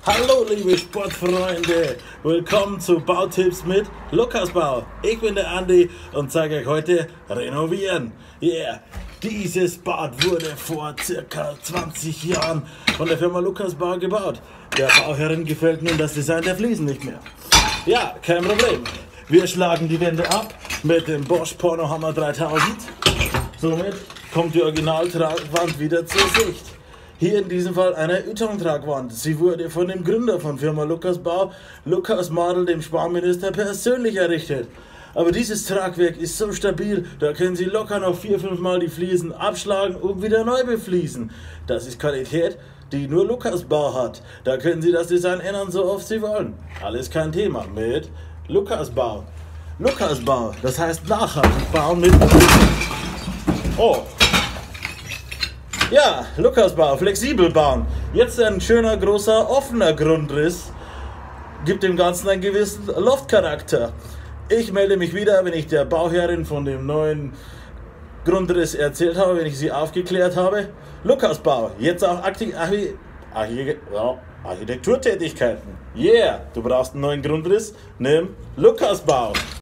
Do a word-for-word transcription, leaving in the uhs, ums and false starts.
Hallo liebe Sportfreunde, willkommen zu Bautipps mit Lukas Bau. Ich bin der Andi und zeige euch heute Renovieren. Yeah, dieses Bad wurde vor circa zwanzig Jahren von der Firma Lukas Bau gebaut. Der Bauherrin gefällt nun das Design der Fliesen nicht mehr. Ja, kein Problem. Wir schlagen die Wände ab mit dem Bosch Pornohammer dreitausend. Somit kommt die Originaltragwand wieder zur Sicht. Hier in diesem Fall eine Ytong-Tragwand. Sie wurde von dem Gründer von Firma Lukas Bau, Lukas Madel, dem Sparminister, persönlich errichtet. Aber dieses Tragwerk ist so stabil, da können Sie locker noch vier, fünf Mal die Fliesen abschlagen und wieder neu befliesen. Das ist Qualität, die nur Lukas Bau hat. Da können Sie das Design ändern, so oft Sie wollen. Alles kein Thema mit Lukas Bau. Lukas Bau, das heißt nachhaltig bauen mit... Oh! Ja, Lukas Bau, flexibel bauen. Jetzt ein schöner, großer, offener Grundriss. Gibt dem Ganzen einen gewissen Loftcharakter. Ich melde mich wieder, wenn ich der Bauherrin von dem neuen Grundriss erzählt habe, wenn ich sie aufgeklärt habe. Lukas Bau, jetzt auch Archi Archi Archi ja, Architekturtätigkeiten. Yeah, du brauchst einen neuen Grundriss, nimm Lukas Bau.